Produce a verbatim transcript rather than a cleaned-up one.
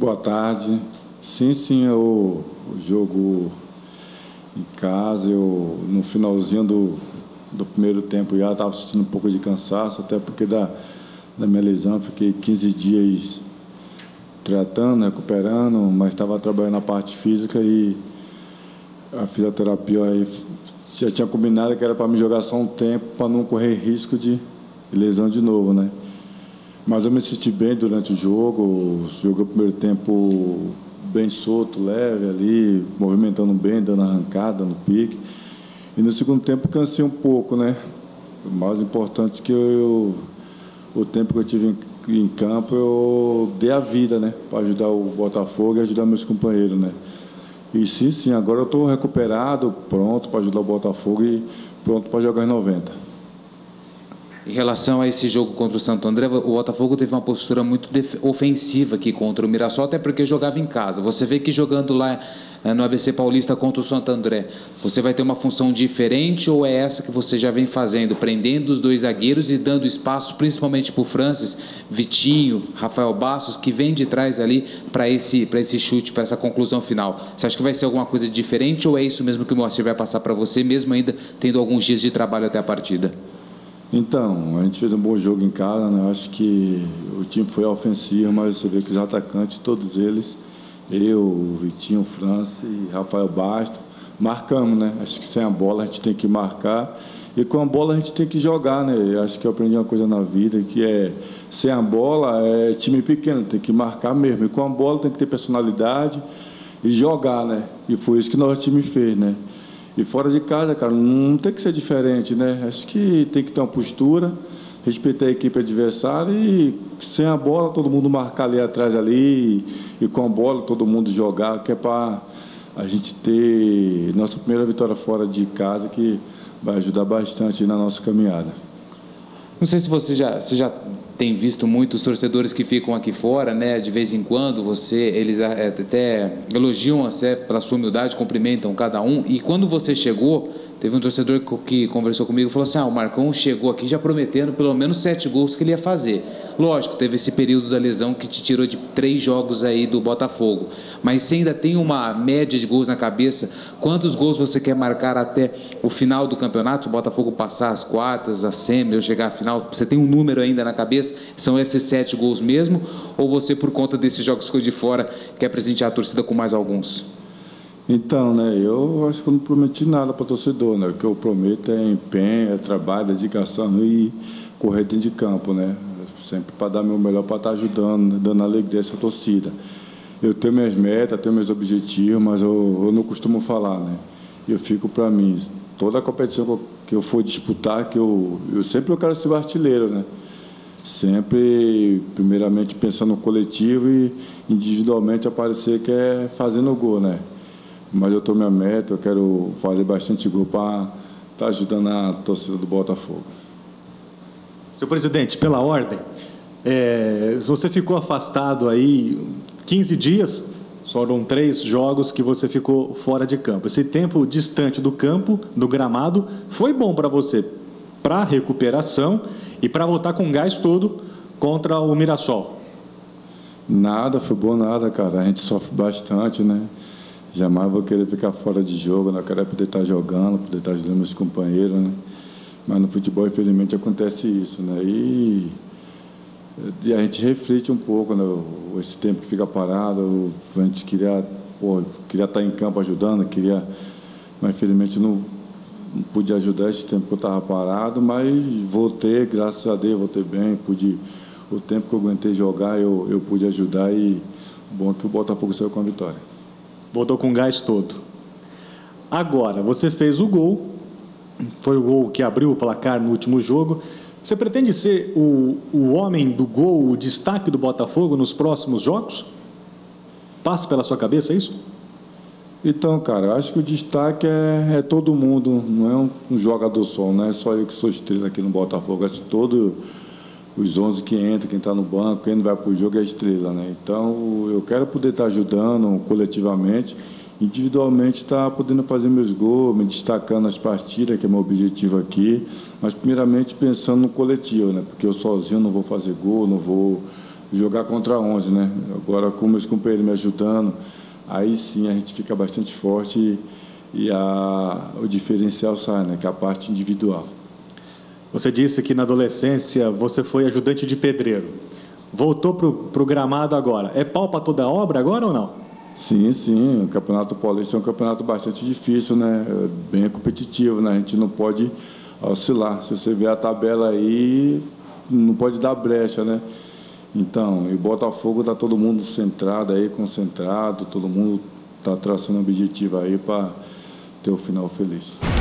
Boa tarde. Sim, sim, o, o jogo em casa, eu, no finalzinho do, do primeiro tempo já estava sentindo um pouco de cansaço, até porque da, da minha lesão fiquei quinze dias tratando, recuperando, mas estava trabalhando na parte física e a fisioterapia aí já tinha combinado que era para me jogar só um tempo para não correr risco de lesão de novo, né? Mas eu me senti bem durante o jogo, joguei o primeiro tempo bem solto, leve ali, movimentando bem, dando arrancada, dando pique. E no segundo tempo cansei um pouco, né? O mais importante que eu, o tempo que eu tive em, em campo, eu dei a vida, né? Para ajudar o Botafogo e ajudar meus companheiros, né? E sim, sim, agora eu estou recuperado, pronto para ajudar o Botafogo e pronto para jogar em noventa. Em relação a esse jogo contra o Santo André, o Botafogo teve uma postura muito ofensiva aqui contra o Mirassol, até porque jogava em casa. Você vê que jogando lá no A B C Paulista contra o Santo André, você vai ter uma função diferente ou é essa que você já vem fazendo, prendendo os dois zagueiros e dando espaço principalmente para o Francis, Vitinho, Rafael Bastos, que vem de trás ali para esse, para esse chute, para essa conclusão final? Você acha que vai ser alguma coisa diferente ou é isso mesmo que o Moacir vai passar para você, mesmo ainda tendo alguns dias de trabalho até a partida? Então, a gente fez um bom jogo em casa, né? Acho que o time foi ofensivo, mas você vê que os atacantes, todos eles, eu, o Vitinho, o França e Rafael Bastos, marcamos, né? Acho que sem a bola a gente tem que marcar e com a bola a gente tem que jogar, né? Eu acho que eu aprendi uma coisa na vida, que é, sem a bola é time pequeno, tem que marcar mesmo. E com a bola tem que ter personalidade e jogar, né? E foi isso que nosso time fez, né? E fora de casa, cara, não tem que ser diferente, né? Acho que tem que ter uma postura, respeitar a equipe adversária e sem a bola todo mundo marcar ali atrás ali e, e com a bola todo mundo jogar, que é para a gente ter nossa primeira vitória fora de casa, que vai ajudar bastante na nossa caminhada. Não sei se você já, você já tem visto muitos torcedores que ficam aqui fora, né? De vez em quando, você, eles até elogiam você pela sua humildade, cumprimentam cada um. E quando você chegou, teve um torcedor que conversou comigo e falou assim: ah, o Marcão chegou aqui já prometendo pelo menos sete gols que ele ia fazer. Lógico, teve esse período da lesão que te tirou de três jogos aí do Botafogo. Mas você ainda tem uma média de gols na cabeça? Quantos gols você quer marcar até o final do campeonato? Se o Botafogo passar as quartas, a semi, ou chegar à final, você tem um número ainda na cabeça? São esses sete gols mesmo? Ou você, por conta desses jogos que ficou de fora, quer presentear a torcida com mais alguns? Então, né, eu acho que eu não prometi nada para o torcedor, né? O que eu prometo é empenho, é trabalho, dedicação e correr dentro de campo, né? Sempre para dar meu melhor para estar ajudando, né? Dando alegria a essa torcida. Eu tenho minhas metas, tenho meus objetivos, mas eu, eu não costumo falar, né? Eu fico para mim, toda a competição que eu for disputar, que eu, eu sempre eu quero ser artilheiro, né? Sempre, primeiramente, pensando no coletivo e individualmente aparecer que é fazendo gol, né? Mas eu estou minha meta, eu quero fazer bastante gol para estar ajudando a torcida do Botafogo. Senhor presidente, pela ordem, é, você ficou afastado aí quinze dias, foram três jogos que você ficou fora de campo. Esse tempo distante do campo, do gramado, foi bom para você, para recuperação e para voltar com gás todo contra o Mirassol? Nada, foi bom nada, cara. A gente sofre bastante, né? Jamais vou querer ficar fora de jogo, né? Eu quero poder estar jogando, poder estar ajudando meus companheiros, né? Mas no futebol, infelizmente, acontece isso, né? E, e a gente reflete um pouco, né? Esse tempo que fica parado, a gente queria, pô, queria estar em campo ajudando, queria, mas infelizmente não, não pude ajudar esse tempo que eu estava parado, mas voltei, graças a Deus, voltei bem, pude, o tempo que eu aguentei jogar, eu, eu pude ajudar e bom que o Botafogo saiu com a vitória. Voltou com gás todo. Agora, você fez o gol, foi o gol que abriu o placar no último jogo. Você pretende ser o, o homem do gol, o destaque do Botafogo nos próximos jogos? Passa pela sua cabeça isso? Então, cara, eu acho que o destaque é, é todo mundo, não é um, um jogador só, não é só eu que sou estrela aqui no Botafogo, acho que todos os onze que entram, quem está no banco, quem não vai para o jogo é estrela, né? Então, eu quero poder estar ajudando coletivamente, individualmente estar podendo fazer meus gols, me destacando nas partidas, que é meu objetivo aqui, mas primeiramente pensando no coletivo, né? Porque eu sozinho não vou fazer gol, não vou jogar contra onze, né? Agora com meus companheiros me ajudando, aí sim a gente fica bastante forte e, e a, o diferencial sai, né? Que é a parte individual. Você disse que na adolescência você foi ajudante de pedreiro. Voltou para o gramado agora. É pau para toda obra agora ou não? Sim, sim. O Campeonato Paulista é um campeonato bastante difícil, né? Bem competitivo, né? A gente não pode oscilar. Se você ver a tabela aí, não pode dar brecha, né? Então, e Botafogo está todo mundo centrado aí, concentrado, todo mundo está traçando um objetivo aí para ter o final feliz.